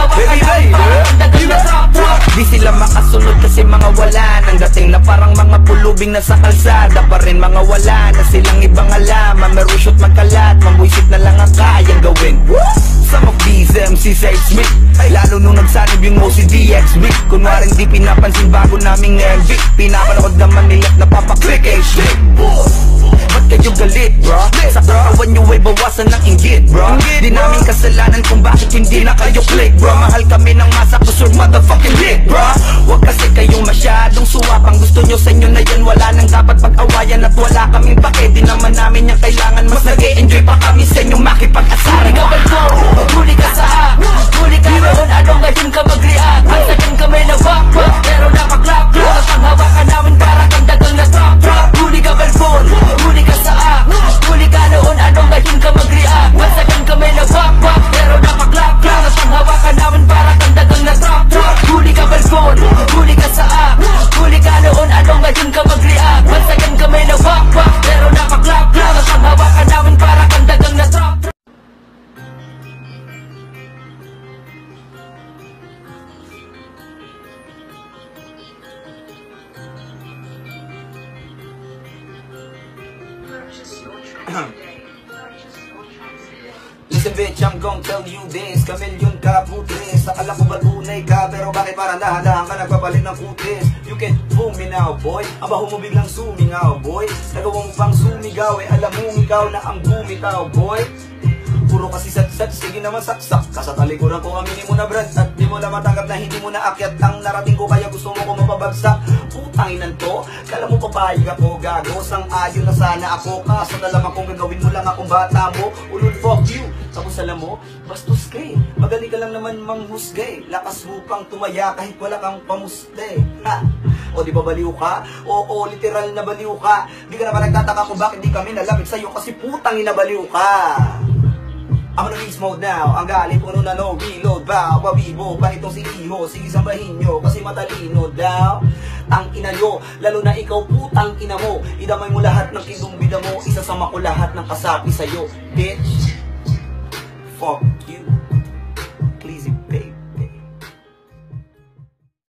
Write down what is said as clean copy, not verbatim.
Baby, di sila makasunod kasi mga wala nang dating na parang mga pulubing na sa kalsada pa rin. Mga wala na silang ibang alaman, marusho't magkalat, mamuisip na lang ang kayang gawin. Some of these MCs hate me, lalo nung nagsanib yung OCDX beat. Kunwaring di pinapansin bago naming MV, pinapanood naman nila't napapaklik HD. Ba't kayo galit bro? Sa katawan nyo ay bawasan ng inggit bro. Di namin kasalanan kung bakit hindi na kayo click bro. Mahal kami ng masa kusur motherfucking lit bro. Huwag kasi kayong masyadong suwapang, gusto nyo sa inyo na yan wala nang dapat pag-awayan. At wala kaming pake, di naman namin yung kailangan. Mas nag-e-enjoy pa kami sa inyong makipag-asaran. Huli ka sa huli ka noon, ano ngayon ka mag-react? Ang sakin kami na wak-wak, pero napaklak-klak. At ang hawakan namin para kang dagang na drop-drop. Huli ka balbon, huli ka sa huli ka noon, ano ngayon ka mag-react? Ang sakin kami na wak-wak, pero napaklak-klak. At ang hawakan namin para kang dagang na drop-drop. Huli ka balbon, huli ka sa huli ka noon, ano ngayon ka mag-react? Ang sakin kami na wak-wak, pero napaklak-klak. At ang hawakan namin para kang dagang na drop-drop. Listen bitch, I'm gon' tell you this. Kamilyon ka, putres. Akala ko ba tunay ka, pero bakit parang dahan-dahan ka nagpapalit ng kutis? You can fool me now boy, ang baho mo biglang sumingaw boy. Nagawa mo pang sumigaw, alam mo ikaw na ang bumitaw boy. Puro kasi sat-sat, sige naman saksak. Kasatalikuran ko aminin mo na brad, at di mo na matanggap na hindi mo na akyat ang narating ko, kaya gusto mo ko mapabagsak. Putanginan to, kala mo papayag ako gago. Sang-ayon na sana ako, kaso nalaman kong gagawin mo lang akong bata mo. Ulul fuck you, tapos alam mo, bastos kay, magaling ka lang naman manghusgay. Lakas mo pang tumaya kahit wala kang pamuste. Ha? O di ba baliw ka? Oo, literal na baliw ka. Di ka naman nagtataka kung bakit di kami nalapit sa'yo, kasi putangin na baliw ka. I'm on release mode now, ang galing puno na no reload ba? Wabibo pa itong si Iho, sige sambahin nyo kasi matalino daw. Tang ina nyo, lalo na ikaw putang ina mo. Idamay mo lahat ng kinumbida mo, isasama ko lahat ng kasapi sa'yo. Bitch, fuck you.